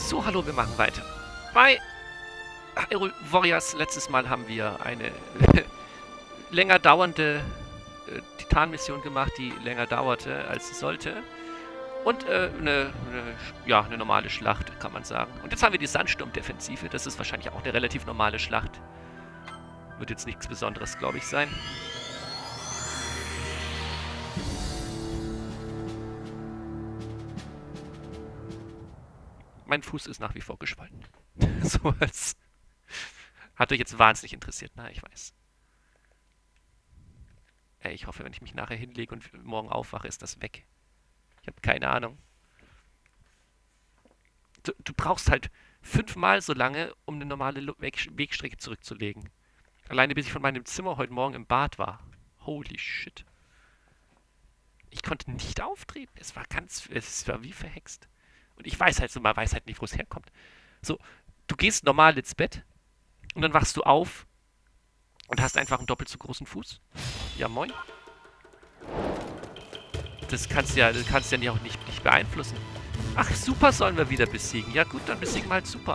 So, hallo, wir machen weiter. Bei Hyrule Warriors letztes Mal haben wir eine länger dauernde Titan-Mission gemacht, die länger dauerte, als sie sollte. Und eine normale Schlacht, kann man sagen. Und jetzt haben wir die Sandsturm-Defensive. Das ist wahrscheinlich auch eine relativ normale Schlacht. Wird jetzt nichts Besonderes, glaube ich, sein. Mein Fuß ist nach wie vor gespalten. So als hat euch jetzt wahnsinnig interessiert. Na, ich weiß. Ey, ich hoffe, wenn ich mich nachher hinlege und morgen aufwache, ist das weg. Ich habe keine Ahnung. Du brauchst halt 5-mal so lange, um eine normale Wegstrecke zurückzulegen. Alleine bis ich von meinem Zimmer heute Morgen im Bad war. Holy shit. Ich konnte nicht auftreten. Es war wie verhext. Und ich weiß halt so, man weiß halt nicht, wo es herkommt. So, du gehst normal ins Bett und dann wachst du auf und hast einfach einen doppelt so großen Fuß. Ja, moin. Das kannst du ja nicht beeinflussen. Ach, Super sollen wir wieder besiegen. Ja gut, dann besiegen wir halt Super.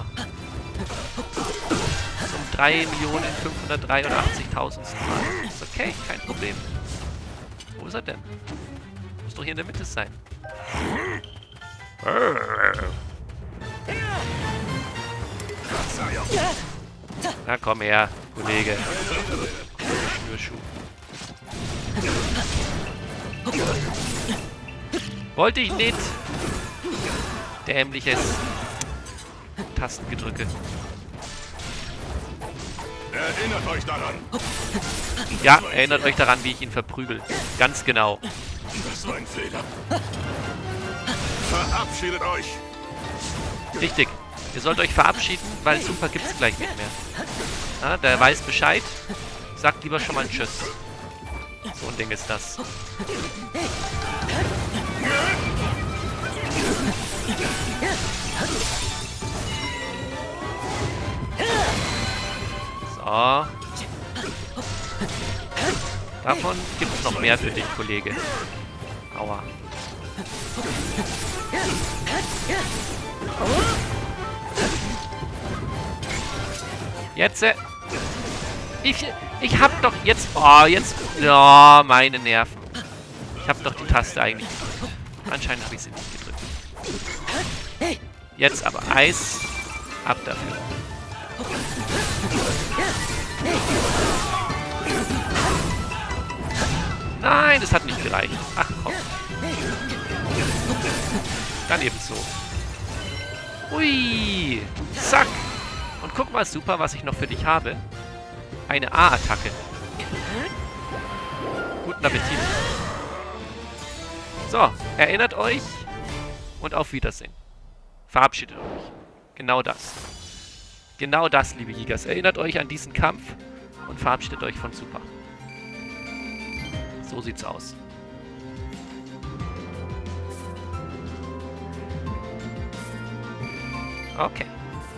Um 3.583.000 Mal. Ist okay, kein Problem. Wo ist er denn? Muss doch hier in der Mitte sein. Na komm her, Kollege. Schnürschuh. Wollte ich nicht. Dämliches Tastengedrücke. Erinnert euch daran. Ja, erinnert euch daran, wie ich ihn verprügel. Ganz genau. Das war ein Fehler. Verabschiedet euch. Richtig. Ihr sollt euch verabschieden, weil Super gibt's gleich nicht mehr. Ja, der weiß Bescheid. Sagt lieber schon mal Tschüss. So ein Ding ist das. So. Davon gibt es noch mehr für dich, Kollege. Aua. Jetzt, ich hab doch jetzt, oh, meine Nerven. Ich hab doch die Taste eigentlich gedrückt. Anscheinend habe ich sie nicht gedrückt. Jetzt aber Eis, ab dafür. Nein, das hat nicht gereicht. Ach komm. Dann eben so. Ui. Zack. Und guck mal, Super, was ich noch für dich habe. Eine A-Attacke. Guten Appetit. So, erinnert euch und auf Wiedersehen. Verabschiedet euch. Genau das. Genau das, liebe Gigas. Erinnert euch an diesen Kampf und verabschiedet euch von Super. So sieht's aus. Okay.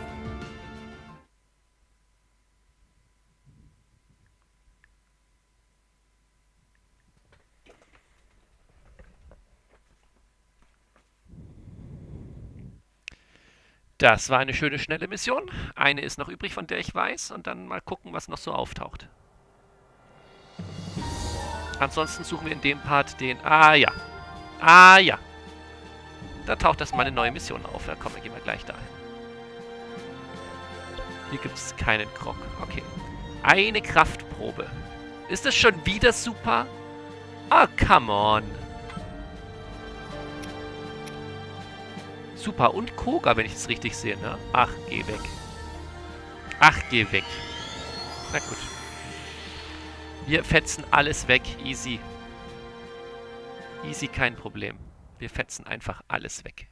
Das war eine schöne, schnelle Mission. Eine ist noch übrig, von der ich weiß. Und dann mal gucken, was noch so auftaucht. Ansonsten suchen wir in dem Part den... Ah, ja. Ah, ja. Da taucht das mal eine neue Mission auf. Da kommen wir, gehen wir gleich dahin. Hier gibt es keinen Krog. Okay. Eine Kraftprobe. Ist das schon wieder Super? Ah, come on. Super. Und Koga, wenn ich es richtig sehe, ne? Ach, geh weg. Ach, geh weg. Na gut. Wir fetzen alles weg. Easy. Easy, kein Problem. Wir fetzen einfach alles weg.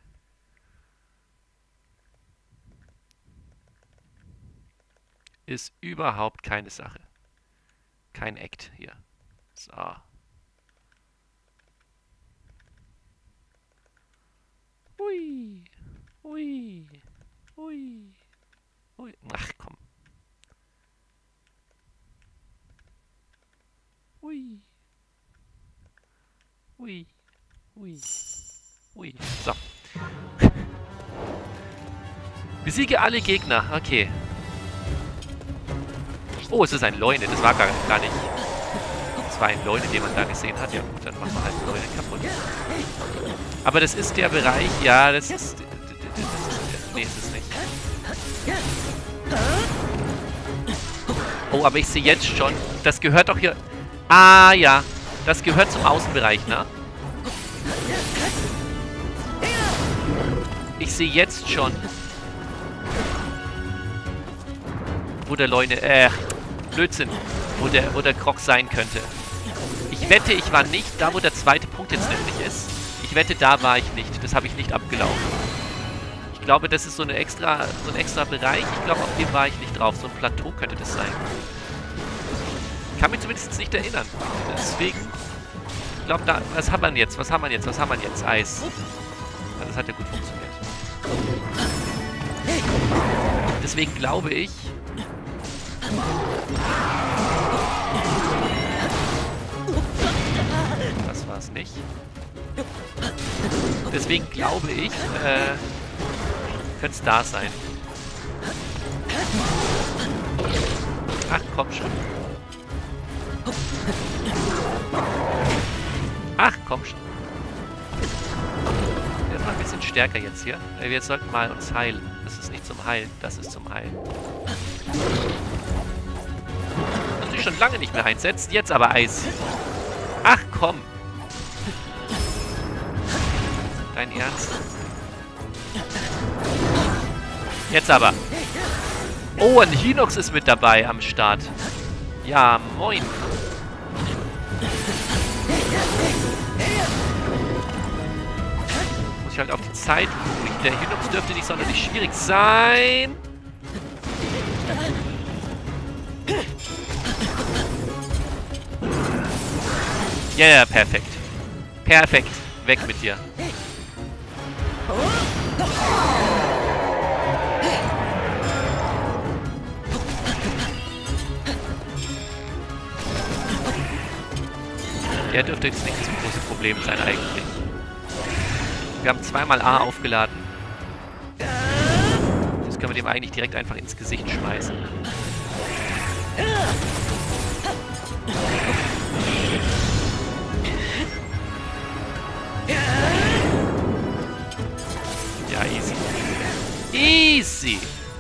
Ist überhaupt keine Sache. Kein Act hier. So. Hui. Hui. Hui. Hui. Ach, komm. Hui. Hui. Hui. Hui. So. Besiege alle Gegner. Okay. Oh, es ist ein Leune. Das war gar nicht. Das war ein Leune, den man da gesehen hat. Ja gut, dann machen wir halt Leune kaputt. Aber das ist der Bereich... Ja, das ist... Nee, ist es nicht. Oh, aber ich sehe jetzt schon... Das gehört doch hier... Ah, ja. Das gehört zum Außenbereich, ne? Ich sehe jetzt schon... Wo der Leune... Blödsinn. Wo der Krog sein könnte. Ich wette, ich war nicht da, wo der zweite Punkt jetzt nämlich ist. Ich wette, da war ich nicht. Das habe ich nicht abgelaufen. Ich glaube, das ist so ein extra Bereich. Ich glaube, auf dem war ich nicht drauf. So ein Plateau könnte das sein. Ich kann mich zumindest nicht erinnern. Deswegen... Ich glaube, da... Was haben wir jetzt? Was haben wir jetzt? Was haben wir jetzt? Eis. Ja, das hat ja gut funktioniert. Deswegen glaube ich... Das war es nicht. Deswegen glaube ich, könnte es da sein. Ach, komm schon. Ach, komm schon. Der ist mal ein bisschen stärker jetzt hier. Wir sollten mal uns heilen. Das ist nicht zum Heilen, das ist zum Heilen. Hast du dich schon lange nicht mehr einsetzt? Jetzt aber Eis. Ach, komm. Dein Ernst? Jetzt aber. Oh, ein Hinox ist mit dabei am Start. Ja, moin. Muss ich halt auf die Zeit gucken. Der Hinox dürfte nicht sonderlich schwierig sein. Ja, ja, perfekt. Perfekt. Weg mit dir. Der dürfte jetzt nicht das große Problem sein eigentlich. Wir haben zweimal A aufgeladen. Das können wir dem eigentlich direkt einfach ins Gesicht schmeißen. Ja, easy. Easy.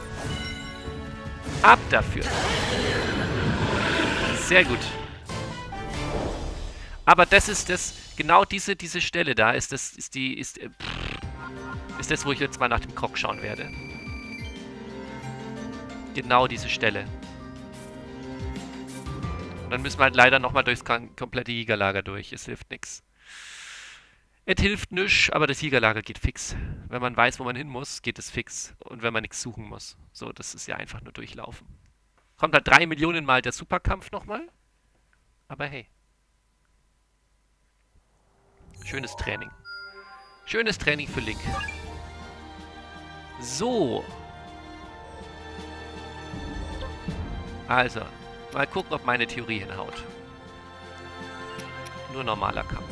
Ab dafür. Sehr gut. Aber das ist das, genau diese Stelle da, ist das, ist das, wo ich jetzt mal nach dem Krog schauen werde. Genau diese Stelle. Und dann müssen wir halt leider nochmal durchs komplette Jägerlager durch. Es hilft nichts. Es hilft nichts, aber das Jägerlager geht fix. Wenn man weiß, wo man hin muss, geht es fix. Und wenn man nichts suchen muss. So, das ist ja einfach nur durchlaufen. Kommt halt 3 Millionen Mal der Superkampf nochmal. Aber hey. Schönes Training. Schönes Training für Link. So. Also, mal gucken, ob meine Theorie hinhaut. Nur normaler Kampf.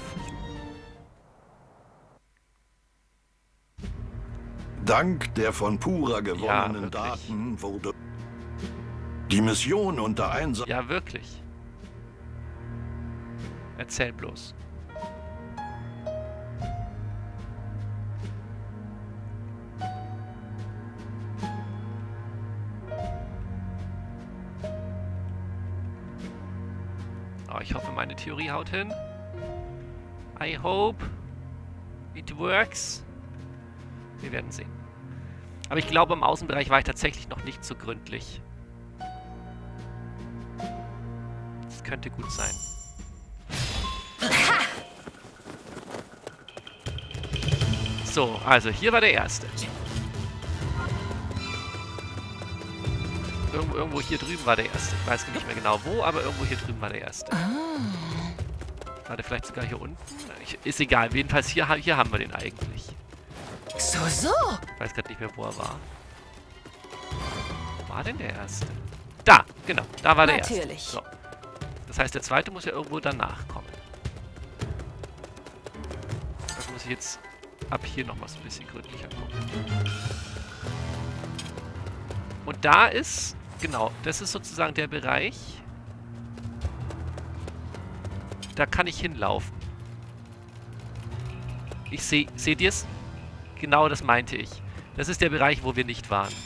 Dank der von Pura gewonnenen Daten wurde die Mission unter Einsatz... Ja, wirklich. Erzähl bloß. Oh, ich hoffe, meine Theorie haut hin. I hope it works. Wir werden sehen. Aber ich glaube, im Außenbereich war ich tatsächlich noch nicht so gründlich. Das könnte gut sein. So, also hier war der erste. Irgendwo hier drüben war der erste. Ich weiß nicht mehr genau wo, aber irgendwo hier drüben war der erste. War der vielleicht sogar hier unten? Ist egal. Jedenfalls hier haben wir den eigentlich. So. Ich weiß gerade nicht mehr, wo er war. Wo war denn der erste? Da, genau. Da war der erste. Natürlich. So. Das heißt, der zweite muss ja irgendwo danach kommen. Das muss ich jetzt ab hier nochmal so ein bisschen gründlicher gucken. Und da ist, genau, das ist sozusagen der Bereich. Da kann ich hinlaufen. Seht ihr es? Genau das meinte ich. Das ist der Bereich, wo wir nicht waren.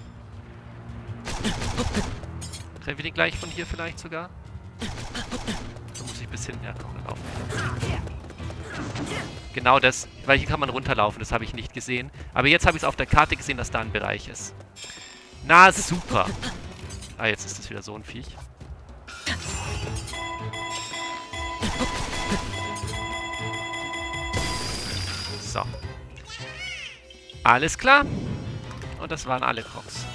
Treffen wir den gleich von hier vielleicht sogar? Da muss ich bis hin, ja, komm, dann laufen. Genau das, weil hier kann man runterlaufen, das habe ich nicht gesehen. Aber jetzt habe ich es auf der Karte gesehen, dass da ein Bereich ist. Na, super. Ah, jetzt ist das wieder so ein Viech. So. Alles klar. Und das waren alle Crocs.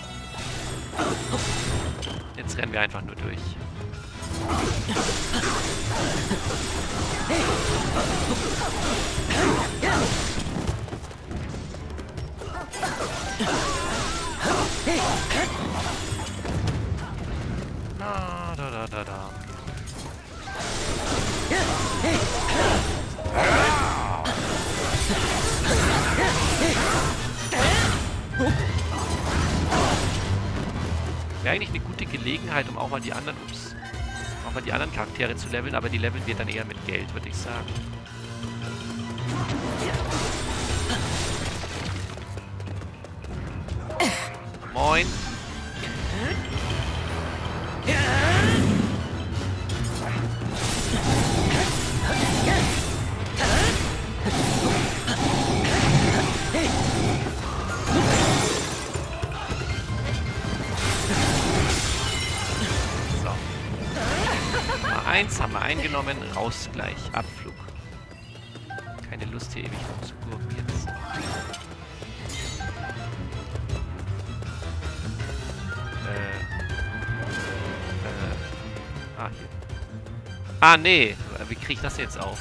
Jetzt rennen wir einfach nur durch. Ah, da. Wäre eigentlich eine gute Gelegenheit, um auch mal die anderen, Charaktere zu leveln, aber die leveln wir dann eher mit Geld, würde ich sagen. Moin. Eins haben wir eingenommen, raus gleich, Abflug. Keine Lust hier ewig rumzugurken jetzt. Hier. Ah, nee, wie kriege ich das jetzt auf?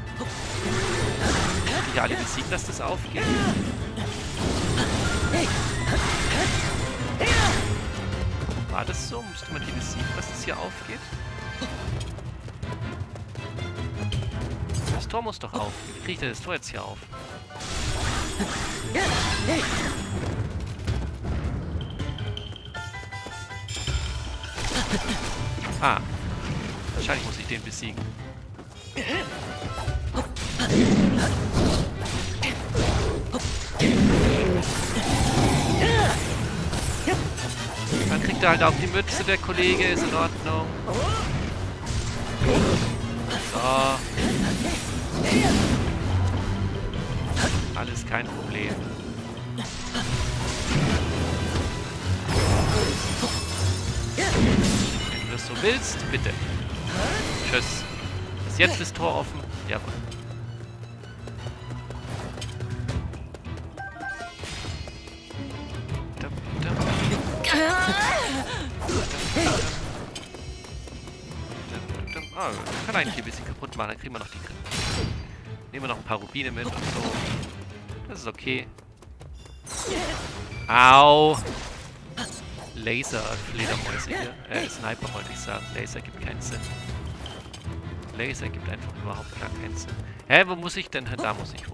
Muss ich alle besiegen, dass das aufgeht? War das so? Musste man die besiegen, dass das hier aufgeht? Das Tor muss doch auf. Wie kriege ich denn das Tor jetzt hier auf? Ah. Wahrscheinlich muss ich den besiegen. Dann kriegt er halt auf die Mütze, der Kollege. Ist in Ordnung. So. Alles kein Problem. Wenn du das so willst, bitte. Tschüss. Ist jetzt das Tor offen? Jawohl. Ah, wir können eigentlich ein bisschen kaputt machen, dann kriegen wir noch die Grippe. Nehmen wir noch ein paar Rubine mit und so. Das ist okay. Au! Laser-Fledermäuse hier. Sniper wollte ich sagen. Laser gibt keinen Sinn. Laser gibt einfach überhaupt gar keinen Sinn. Hä, wo muss ich denn? Da muss ich hoch.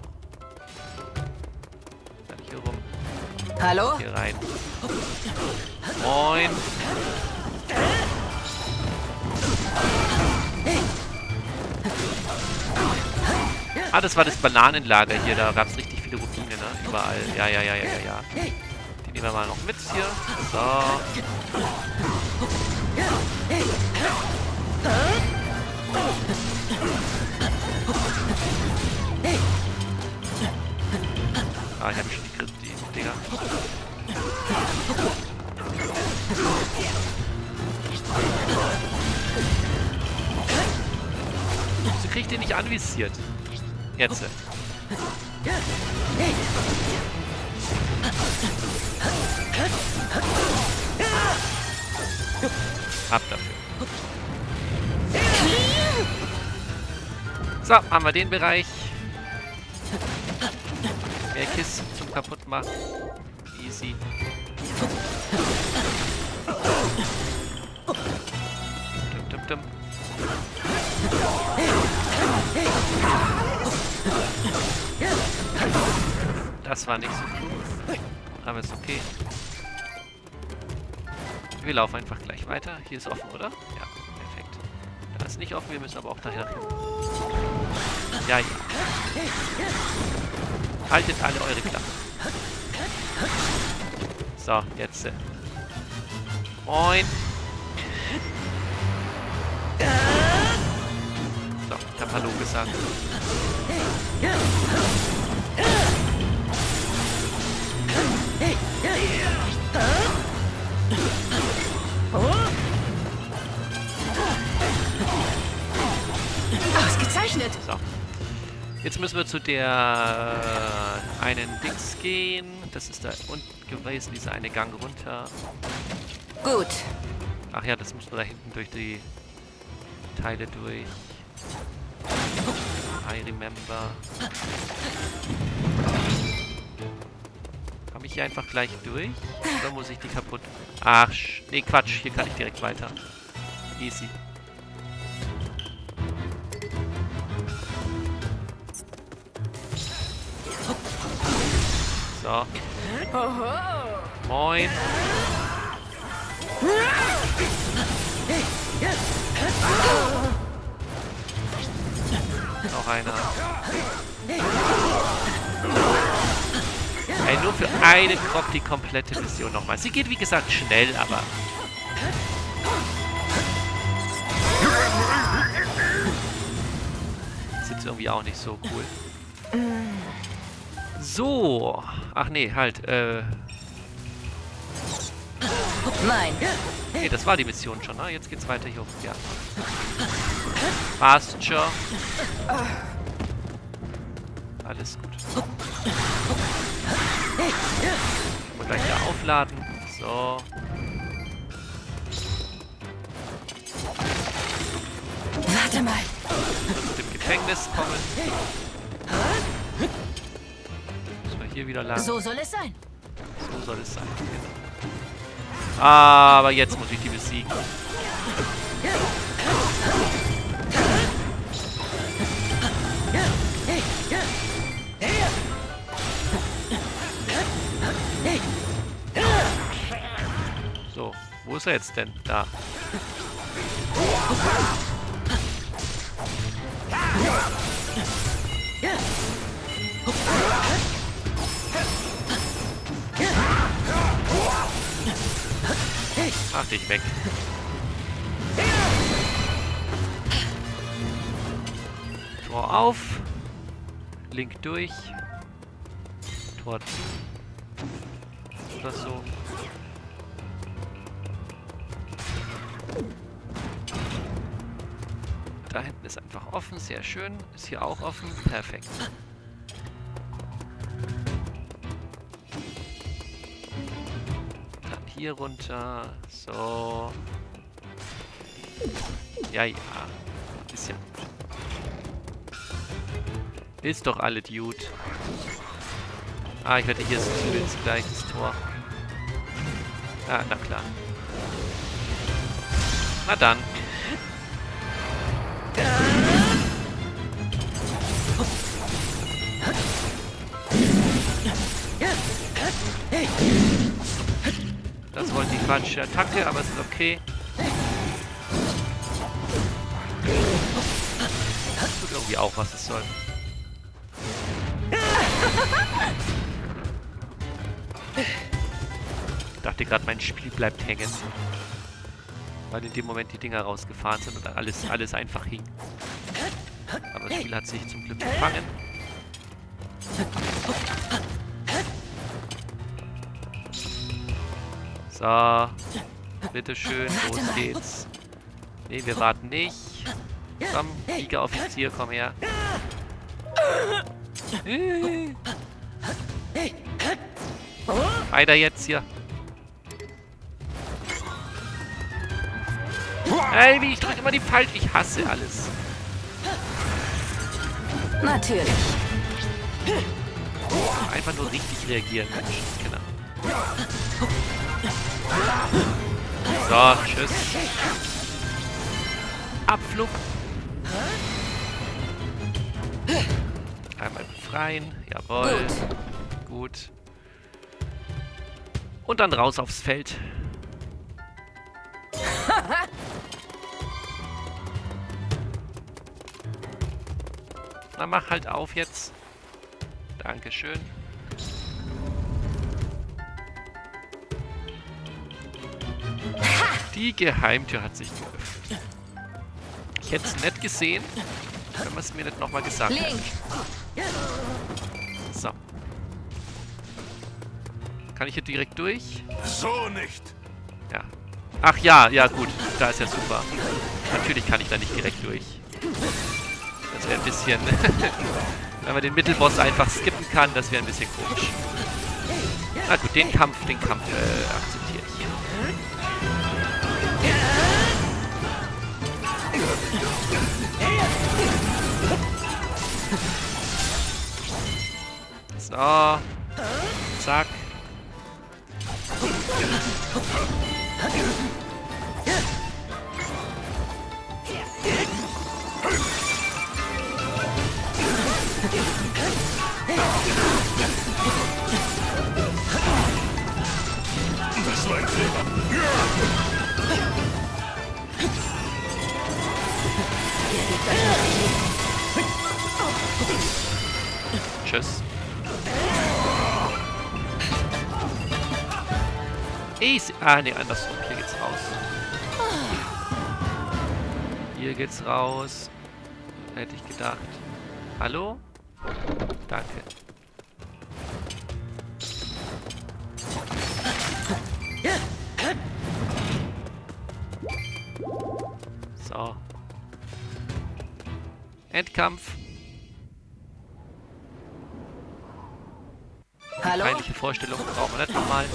Dann hier rum. Hallo? Hier rein. Moin! Ah, das war das Bananenlager hier. Da gab es richtig viele Rubine, ne? Überall. Ja. Die nehmen wir mal noch mit hier. So. Ah, ich hab schon die Griff, die Dinger. Wieso krieg ich den nicht anvisiert? Jetzt. Ab dafür. So, haben wir den Bereich. Mehr Kisten zum Kaputtmachen. Easy. Dum. Das war nicht so cool. Aber ist okay. Wir laufen einfach gleich weiter. Hier ist offen, oder? Ja, perfekt. Da ist nicht offen, wir müssen aber auch daher hin. Ja, ja. Haltet alle eure Klappe. So, jetzt. Moin. So, ich hab Hallo gesagt. Ausgezeichnet. So. Jetzt müssen wir zu der einen Dings gehen. Das ist da unten gewesen, dieser eine Gang runter. Gut. Ach ja, das muss man da hinten durch die Teile durch. I remember. Komme ich hier einfach gleich durch? Oder muss ich die kaputt... Ach, nee, Quatsch. Hier kann ich direkt weiter. Easy. So. Moin. Noch einer. Ey, nur für einen Krog die komplette Mission nochmal. Sie geht wie gesagt schnell, aber... ist jetzt irgendwie auch nicht so cool. So. Ach nee, halt, Nein. nee, das war die Mission schon, ne? Jetzt geht's weiter hier hoch. Ja. Passt schon. Alles gut. Und gleich wieder aufladen. So. Warte mal. Zu dem Gefängnis kommen. Müssen wir hier wieder lang. So soll es sein. So soll es sein. Genau. Aber jetzt muss ich die besiegen. So, wo ist er jetzt denn? Da. Mach dich weg. Tor auf. Link durch. Tor zu. Oder so. Da hinten ist einfach offen. Sehr schön. Ist hier auch offen. Perfekt. Dann hier runter. So. Ja, ja. Ist ja gut. Ist doch alle Dude. Ah, ich wette, hier ist das gleiches Tor. Ah, na klar. Na dann. Das wollte die falsche Attacke, aber es ist okay. Das tut irgendwie auch, was es soll. Ich dachte gerade, mein Spiel bleibt hängen. Weil in dem Moment die Dinger rausgefahren sind und alles einfach hing. Aber das Spiel hat sich zum Glück gefangen. So. Bitteschön, los geht's. Nee, wir warten nicht. Komm, Fliegeroffizier, komm her. Weiter jetzt hier. Ey, wie ich drücke immer die falsch. Ich hasse alles. Natürlich. Einfach nur richtig reagieren, Mensch. Genau. So, tschüss. Abflug. Einmal befreien. Jawohl. Gut. Und dann raus aufs Feld. Na, mach halt auf jetzt. Dankeschön. Die Geheimtür hat sich geöffnet. Ich hätte es nett gesehen, wenn man es mir nicht nochmal gesagt hätte. Link. So. Kann ich hier direkt durch? So nicht. Ja. Ach ja, ja gut. Da ist ja super. Natürlich kann ich da nicht direkt durch. Das wäre ein bisschen... wenn man den Mittelboss einfach skippen kann, das wäre ein bisschen komisch. Na gut, den Kampf akzeptiere ich. So. Zack. Das war ein Fehler. Tschüss. Easy. Ah, ne, andersrum. Hier geht's raus. Hier geht's raus. Hätte ich gedacht. Hallo? Danke. So. Endkampf. Hallo? Peinliche Vorstellung brauchen wir nicht nochmal.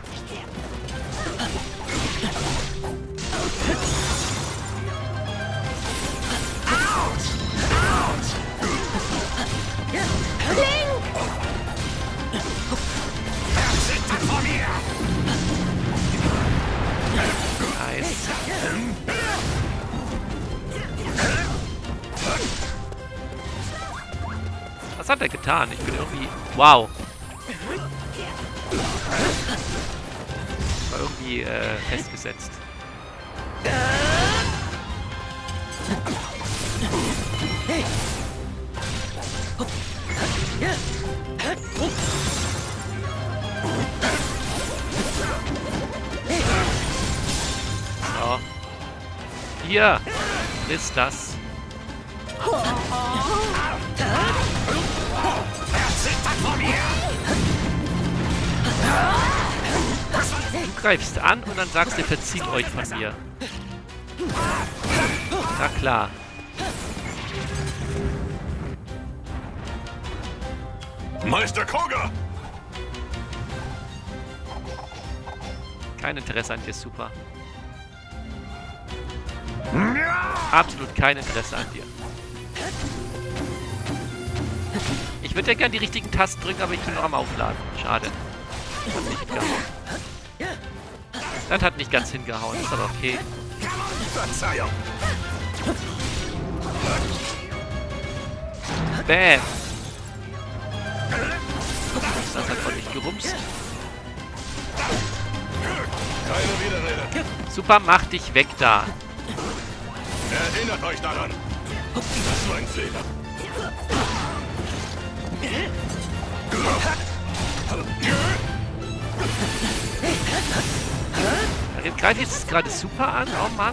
Nice. Was hat er getan? Ich bin irgendwie... Wow. War irgendwie festgesetzt. So. Hier ist das. Du greifst an und dann sagst du, verzieht euch von mir. Na klar. Meister Koga! Kein Interesse an dir, super. Absolut kein Interesse an dir. Ich würde ja gerne die richtigen Tasten drücken, aber ich bin noch am Aufladen. Schade. Das hat nicht hingehauen. Das hat nicht ganz hingehauen, ist aber okay. Verzeihung! Bäm! Das hat ordentlich gerumst. Keine Widerrede. Super, mach dich weg da. Erinnert euch daran. Das war ein Fehler. Da greift jetzt gerade super an. Oh Mann.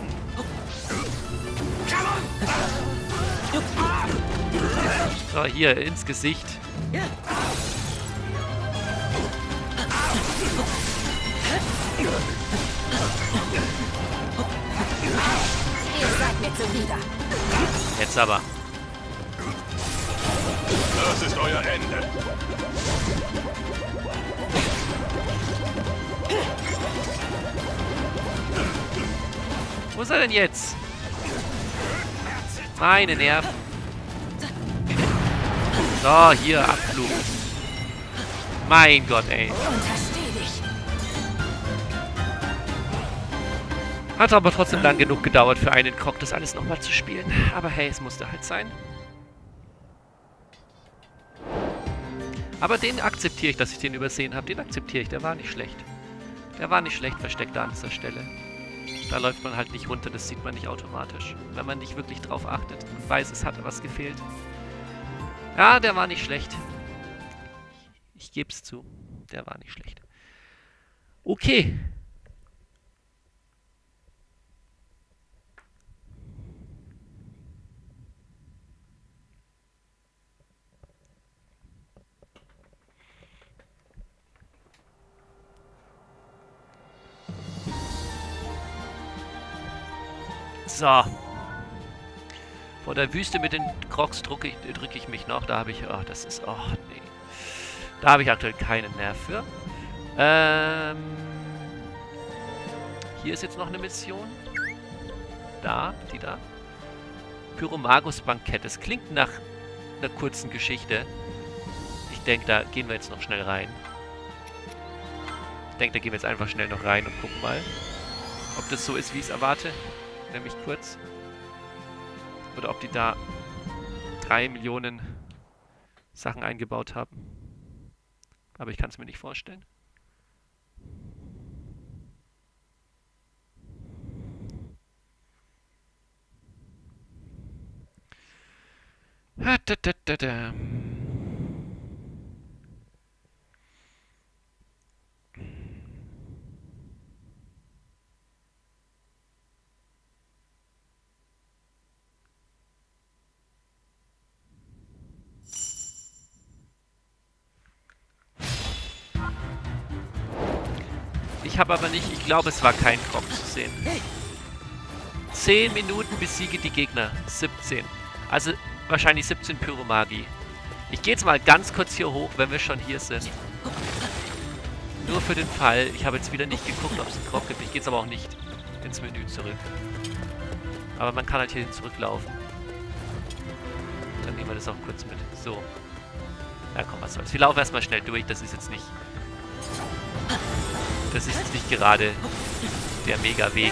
So, hier ins Gesicht. Ihr seid mir zuwider. Jetzt aber. Das ist euer Ende. Wo ist er denn jetzt? Meine Nerven. So, hier, Abflug. Mein Gott, ey. Untersteh dich. Hat aber trotzdem lang genug gedauert für einen Krog, das alles nochmal zu spielen. Aber hey, es musste halt sein. Aber den akzeptiere ich, dass ich den übersehen habe. Den akzeptiere ich, der war nicht schlecht. Der war nicht schlecht versteckt da an dieser Stelle. Da läuft man halt nicht runter, das sieht man nicht automatisch. Wenn man nicht wirklich drauf achtet und weiß, es hat was gefehlt. Ja, der war nicht schlecht. Ich gebe es zu. Der war nicht schlecht. Okay. So. Vor der Wüste mit den Crocs drücke ich mich noch. Da habe ich... Oh, das ist... Oh, nee. Da habe ich aktuell keinen Nerv für. Hier ist jetzt noch eine Mission. Da, die da. Pyromagus Bankett. Das klingt nach einer kurzen Geschichte. Ich denke, da gehen wir jetzt noch schnell rein. Ich denke, da gehen wir jetzt einfach schnell noch rein und gucken mal, ob das so ist, wie ich es erwarte. Nämlich kurz. Oder ob die da 3 Millionen Sachen eingebaut haben. Aber ich kann es mir nicht vorstellen. Ich habe aber nicht, ich glaube, es war kein Krog zu sehen. 10 Minuten besiege die Gegner. 17. Also wahrscheinlich 17 Pyromagie. Ich gehe jetzt mal ganz kurz hier hoch, wenn wir schon hier sind. Nur für den Fall. Ich habe jetzt wieder nicht geguckt, ob es einen Krog gibt. Ich gehe jetzt aber auch nicht ins Menü zurück. Aber man kann halt hierhin zurücklaufen. Dann nehmen wir das auch kurz mit. So. Ja, komm, was soll's. Wir laufen erstmal schnell durch. Das ist jetzt nicht... Das ist jetzt nicht gerade der Mega-Weg.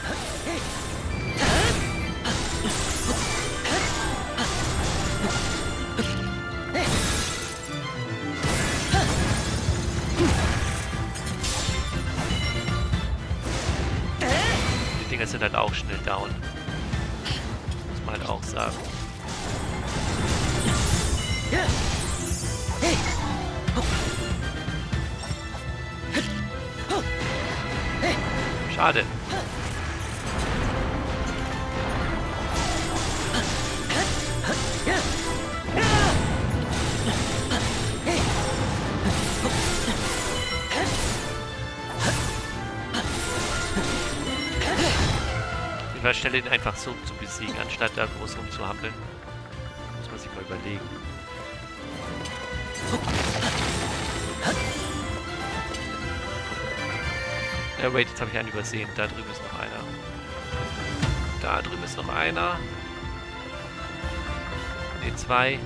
Die Dinger sind halt auch schnell down. Muss man halt auch sagen. Schade. Ich stelle ihn einfach so zu besiegen, anstatt da groß rumzuhampeln. Muss man sich mal überlegen. Ja, wait, jetzt habe ich einen übersehen. Da drüben ist noch einer. Da drüben ist noch einer. Ne, 2.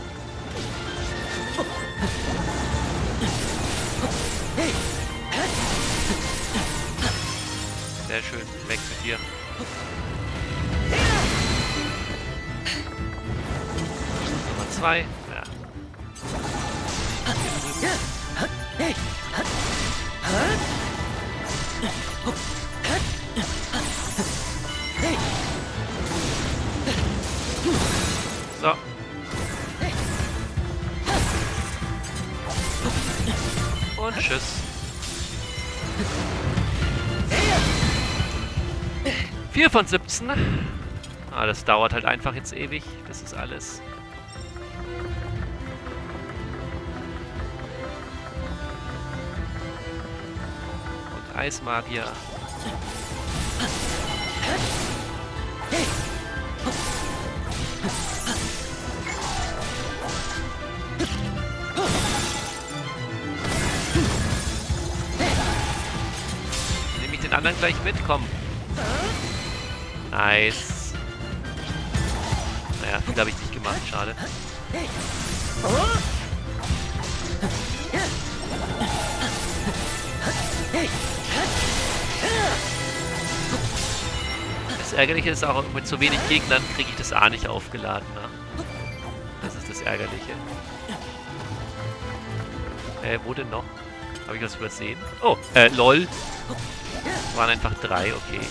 Sehr schön. Weg mit dir. Nummer 2. Ja. So. Und tschüss. Vier von 17. Ah, das dauert halt einfach jetzt ewig. Das ist alles. Und Eismagier. Nehme ich den anderen gleich mit? Komm. Nice. Naja, viel habe ich nicht gemacht. Schade. Das Ärgerliche ist auch, mit so wenig Gegnern kriege ich das A nicht aufgeladen. Ne? Das ist das Ärgerliche. Wo denn noch? Habe ich was übersehen? Oh, lol. Waren einfach 3, okay.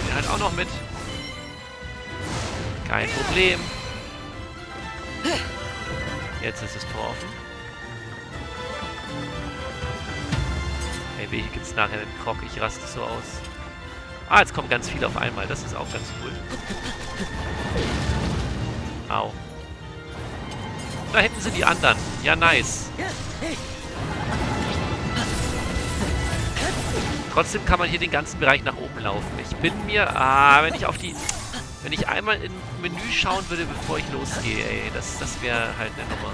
den halt auch noch mit. Kein Problem. Jetzt ist das Tor offen. Hey, hier gibt's nachher einen Krog. Ich raste so aus. Ah, jetzt kommen ganz viele auf einmal. Das ist auch ganz cool. Au. Da hinten sind die anderen. Ja, nice. Trotzdem kann man hier den ganzen Bereich nach oben laufen. Ich bin mir... wenn ich einmal im Menü schauen würde, bevor ich losgehe, ey, das wäre halt eine Nummer.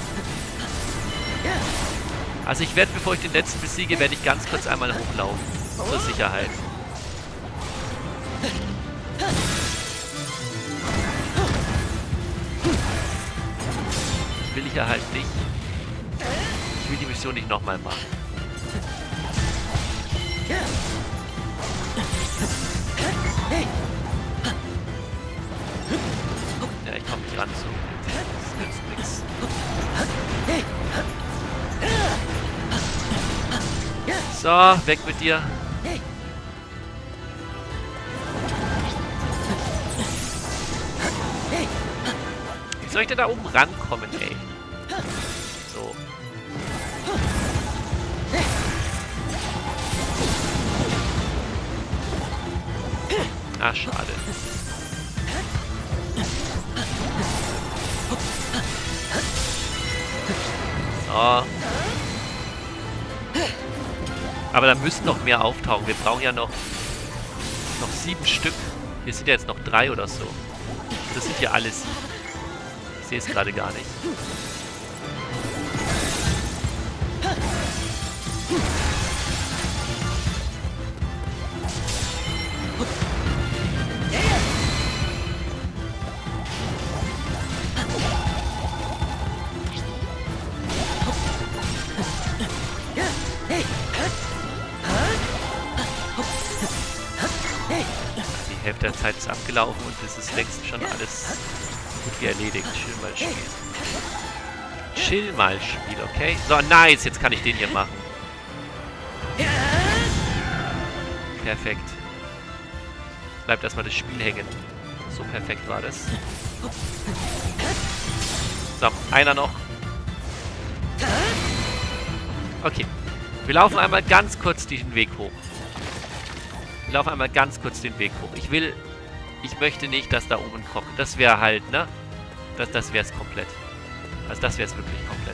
Also ich werde, bevor ich den letzten besiege, werde ich ganz kurz einmal hochlaufen. Zur Sicherheit. Will ich ja halt nicht. Ich will die Mission nicht nochmal machen. Ja, ich komme nicht ran so. Das nützt nichts. So, weg mit dir. Wie soll ich denn da oben rankommen, ey? So. Ah, schade. So. Aber da müssen noch mehr auftauchen. Wir brauchen ja noch 7 Stück. Hier sind ja jetzt noch 3 oder so. Das sind hier alle 7. Ich sehe es gerade gar nicht. Die Hälfte der Zeit ist abgelaufen und es ist längst schon alles gut wie erledigt. Chill mal Spiel. Chill mal Spiel, okay? So, nice. Jetzt kann ich den hier machen. Perfekt. Bleibt erstmal das Spiel hängen. So perfekt war das. So, einer noch. Okay. Wir laufen einmal ganz kurz den Weg hoch. Wir laufen einmal ganz kurz den Weg hoch. Ich möchte nicht, dass da oben ein Krog. Das wäre halt, ne? Das wäre es komplett. Also das wäre es wirklich komplett.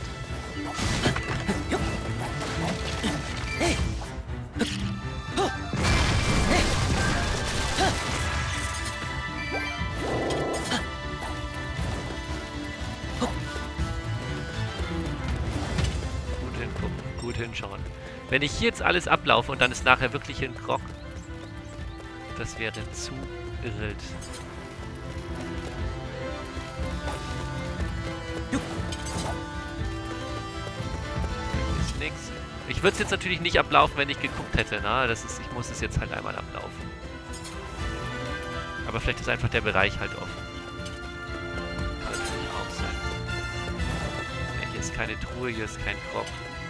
Gut hingucken, gut hinschauen. Wenn ich hier jetzt alles ablaufe und dann ist nachher wirklich ein Krog, das wäre zu wild. Ist nix. Ich würde es jetzt natürlich nicht ablaufen, wenn ich geguckt hätte. Na? Ich muss es jetzt halt einmal ablaufen. Aber vielleicht ist einfach der Bereich halt offen. Kann natürlich auch sein. Ja, hier ist keine Truhe, hier ist kein Krog.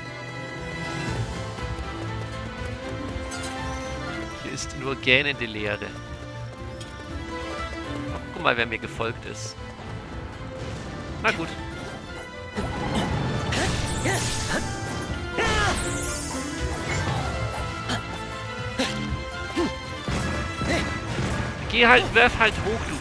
Hier ist nur gähnende Leere. Oh, guck mal, wer mir gefolgt ist. Na gut. Geh halt, werf halt hoch, du.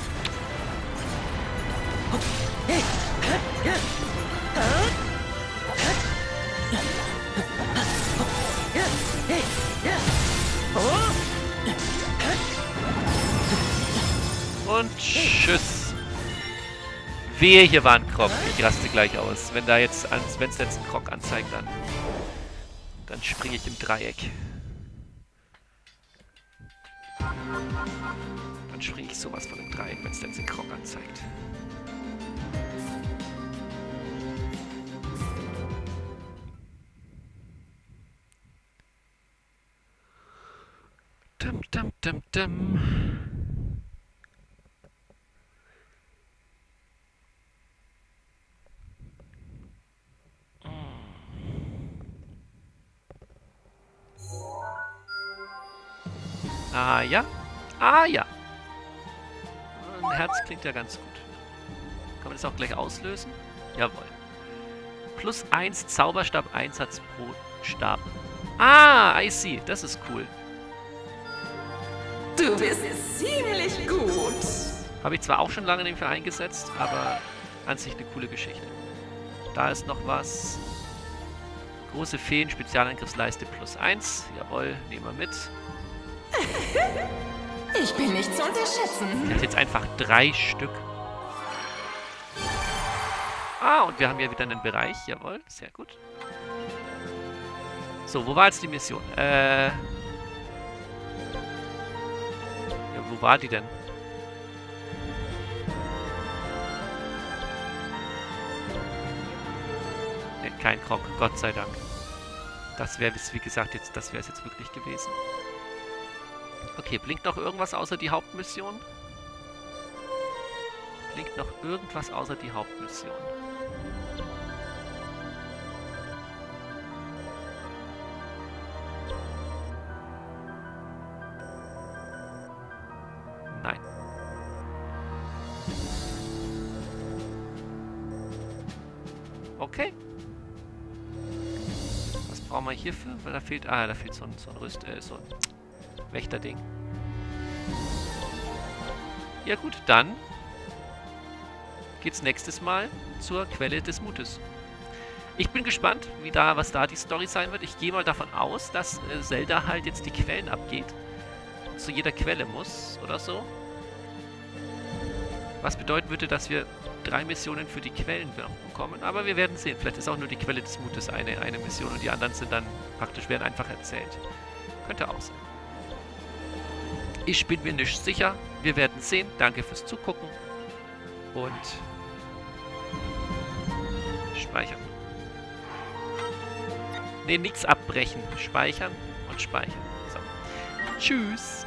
Und tschüss. Wehe, hier war ein Krog. Ich raste gleich aus. Wenn es jetzt einen Krog anzeigt, dann springe ich im Dreieck. Dann springe ich sowas von im Dreieck, wenn es jetzt einen Krog anzeigt. Dum, dum, dum, dum. Ah ja, Ah, ja. Ein Herz klingt ja ganz gut. Kann man das auch gleich auslösen? Jawohl. +1 Zauberstab, Einsatz pro Stab. Ah, I see. Das ist cool. Du bist ziemlich gut. Habe ich zwar auch schon lange nicht mehr eingesetzt, aber an sich eine coole Geschichte. Da ist noch was. Große Feen, Spezialangriffsleiste +1. Jawohl, nehmen wir mit. Ich bin nicht zu unterschätzen. Ich habe jetzt einfach 3 Stück. Ah, und wir haben ja wieder einen Bereich. Jawohl, sehr gut. So, wo war jetzt die Mission? Ja, wo war die denn? Ne, kein Krog, Gott sei Dank. Das wäre, wie gesagt, das wäre es jetzt wirklich gewesen. Okay, blinkt noch irgendwas außer die Hauptmission? Blinkt noch irgendwas außer die Hauptmission? Nein. Okay. Was brauchen wir hierfür? Weil da fehlt so ein so ein Wächterding. Ja gut, dann geht's nächstes Mal zur Quelle des Mutes. Ich bin gespannt, was da die Story sein wird. Ich gehe mal davon aus, dass Zelda halt jetzt die Quellen abgeht. Zu jeder Quelle muss oder so. Was bedeuten würde, dass wir 3 Missionen für die Quellen bekommen. Aber wir werden sehen. Vielleicht ist auch nur die Quelle des Mutes eine Mission und die anderen sind dann werden einfach erzählt. Könnte auch sein. Ich bin mir nicht sicher. Wir werden sehen. Danke fürs Zugucken. Und speichern. Ne, nichts abbrechen. Speichern und speichern. So. Tschüss.